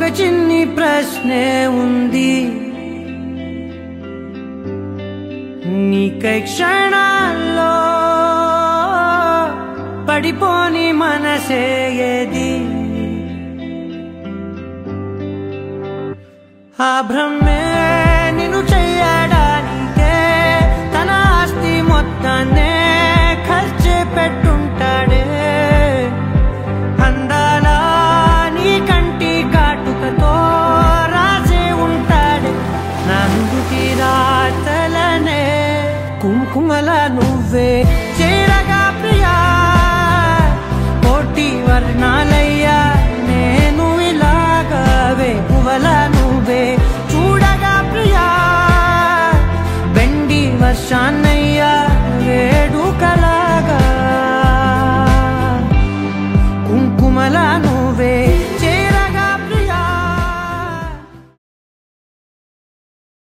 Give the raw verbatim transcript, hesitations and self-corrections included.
చిన్ని ప్రశ్నే ఉంది, నీకై క్షణాల్లో పడిపోని మనసే ఏది? ఆ భ్రమే నిన్ను చెయ్యడానికే తన ఆస్తి మొత్తాన్నే ఖర్చు పెట్టుంటాడే. అందాల నీ కంటి కాటుకతో రాసే ఉంటాడే నా నుదుటి రాతలనే. కుంకుమల నువ్వే చేరగా ప్రియా, కోటి వర్ణాలయ్యా నేను ఇలాగవే. పువ్వల నువ్వే చూడగా ప్రియా, వెండి వర్షాన్నయ్యా వేడుకల